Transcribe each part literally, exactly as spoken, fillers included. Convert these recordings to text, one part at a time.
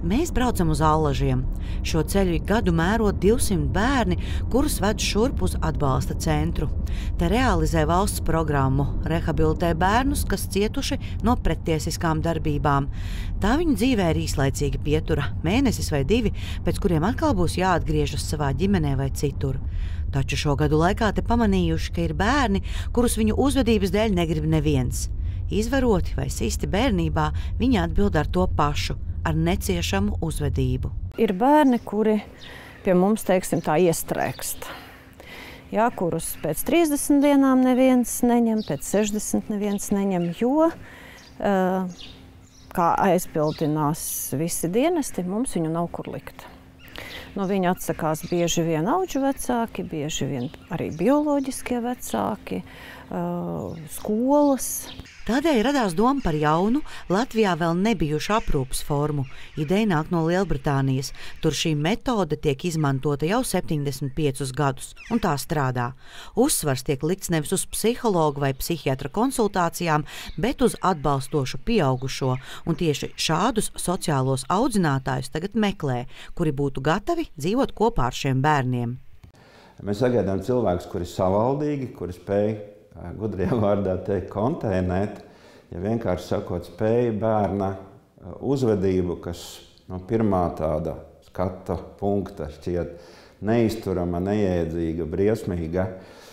Mēs braucam uz Allažiem. Šo ceļu ik gadu mēro divsimt bērni, kurus ved šurp uz atbalsta centru. Te realizē valsts programmu, rehabilitē bērnus, kas cietuši no prettiesiskām darbībām. Tā viņu dzīvē ir īslaicīga pietura, mēnesis vai divi, pēc kuriem atkal būs jāatgriežas savā ģimenē vai citur. Taču šo gadu laikā te pamanījuši, ka ir bērni, kurus viņu uzvedības dēļ negrib neviens. Izvaroti vai sisti bērnībā, viņi atbild ar to pašu, ar neciešamu uzvedību. Ir bērni, kuri pie mums, teiksim, tā iestrēgst. Jā, kurus pēc trīsdesmit dienām neviens neņem, pēc sešdesmit neviens neņem, jo, kā aizbildinās visi dienesti, mums viņu nav kur likt. No viņa atsakās bieži vien audžu vecāki, bieži vien arī bioloģiskie vecāki, skolas. Tādēļ radās doma par jaunu, Latvijā vēl nebijušu aprūpes formu. Ideja nāk no Lielbritānijas. Tur šī metode tiek izmantota jau septiņdesmit piecus gadus, un tā strādā. Uzsvars tiek likts nevis uz psihologu vai psihiatra konsultācijām, bet uz atbalstošu pieaugušo, un tieši šādus sociālos audzinātājus tagad meklē, kuri būtu gatavi dzīvot kopā ar šiem bērniem. Mēs sagaidām cilvēkus, kuri ir savaldīgi, kuri spēj gudrajā vārdā teikt konteinēt, ja vienkārši sakot spēja bērna uzvedību, kas no pirmā tāda skata punkta šķiet neizturama, neiedzīga, briesmīga,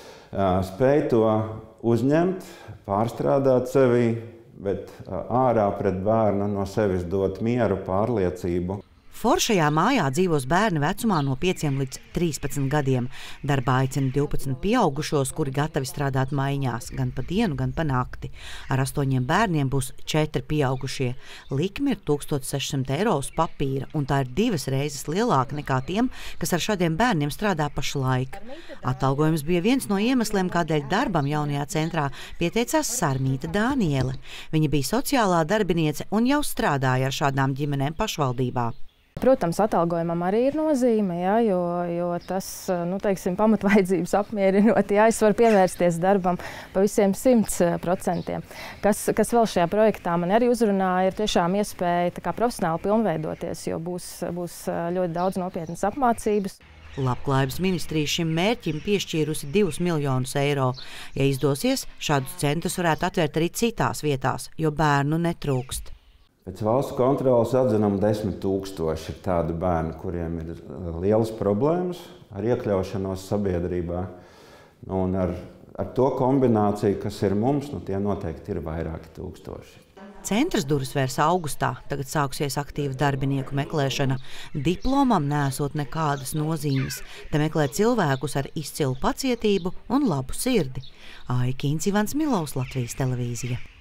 spēja to uzņemt, pārstrādāt sevi, bet ārā pret bērnu no sevis dot mieru, pārliecību. Foršajā mājā dzīvos bērni vecumā no pieciem līdz trīspadsmit gadiem. Darbā aicina divpadsmit pieaugušos, kuri gatavi strādāt maiņās, gan pa dienu, gan pa nakti. Ar astoņiem bērniem būs četri pieaugušie. Likme ir tūkstoš sešsimt eiro uz papīra, un tā ir divas reizes lielāka nekā tiem, kas ar šādiem bērniem strādā pašlaik. Atalgojums bija viens no iemesliem, kādēļ darbam jaunajā centrā pieteicās Sarmīta Dāniele. Viņa bija sociālā darbiniece un jau strādāja ar šādām ģimenēm pašvaldībā. Protams, atalgojumam arī ir nozīme, jā, jo, jo tas, nu, teiksim, pamatvajadzības apmierinot, jā, es varu pievērsties darbam pa visiem simts procentiem. Kas, kas vēl šajā projektā man arī uzrunāja, ir tiešām iespēja tā kā profesionāli pilnveidoties, jo būs, būs ļoti daudz nopietnas apmācības. Labklājības ministrija šim mērķim piešķīrusi divus miljonus eiro. Ja izdosies, šādus centrus varētu atvērt arī citās vietās, jo bērnu netrūkst. Pēc valsts kontrolas atzinuma desmit tūkstoši ir tādi bērni, kuriem ir lielas problēmas ar iekļaušanos sabiedrībā. Un ar, ar to kombināciju, kas ir mums, nu, tie noteikti ir vairāki tūkstoši. Centrs durvis vērs augustā, tagad sāksies aktīva darbinieku meklēšana. Diplomam nesot nekādas nozīmes. Te meklē cilvēkus ar izcilu pacietību un labu sirdi. Aija Kīns, Ivans Milovs, Latvijas televīzija.